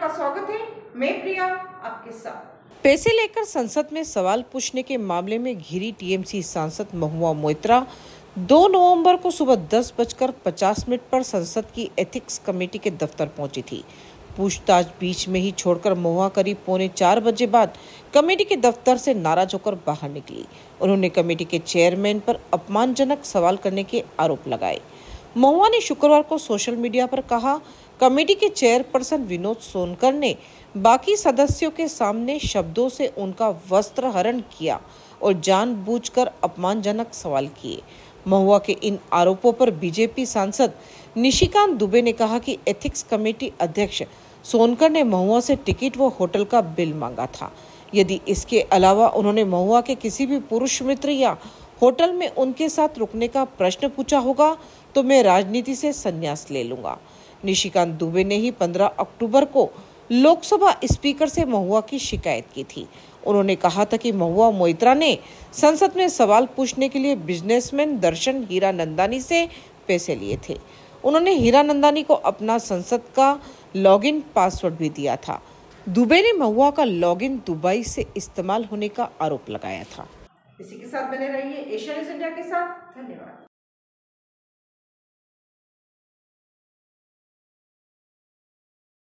आपका स्वागत है। मैं प्रिया आपके साथ। पैसे लेकर संसद में सवाल पूछने के मामले में घिरी टीएमसी सांसद महुआ मोइत्रा 2 नवंबर को सुबह 10:50 पर संसद की एथिक्स कमेटी के दफ्तर पहुंची थी। पूछताछ बीच में ही छोड़कर महुआ करीब 3:45 बजे बाद कमेटी के दफ्तर से नाराज होकर बाहर निकली। उन्होंने कमेटी के चेयरमैन पर अपमानजनक सवाल करने के आरोप लगाए। महुआ ने शुक्रवार को सोशल मीडिया पर कहा, कमेटी के चेयरपर्सन विनोद सोनकर ने बाकी सदस्यों के सामने शब्दों से उनका वस्त्र हरण किया और जानबूझकर अपमानजनक सवाल किए। महुआ के इन आरोपों पर बीजेपी सांसद निशिकांत दुबे ने कहा कि एथिक्स कमेटी अध्यक्ष सोनकर ने महुआ से टिकट व होटल का बिल मांगा था। यदि इसके अलावा उन्होंने महुआ के किसी भी पुरुष मित्र या होटल में उनके साथ रुकने का प्रश्न पूछा होगा तो मैं राजनीति से संन्यास ले लूंगा। निशिकांत दुबे ने ही 15 अक्टूबर को लोकसभा स्पीकर से महुआ की शिकायत की थी। उन्होंने कहा था कि महुआ मोइत्रा ने संसद में सवाल पूछने के लिए बिजनेसमैन दर्शन हीरानंदानी से पैसे लिए थे। उन्होंने हीरानंदानी को अपना संसद का लॉगिन पासवर्ड भी दिया था। दुबे ने महुआ का लॉगिन दुबई से इस्तेमाल होने का आरोप लगाया था। इसी के साथ बने रहिए एशिया न्यूज़ इंडिया के साथ। धन्यवाद।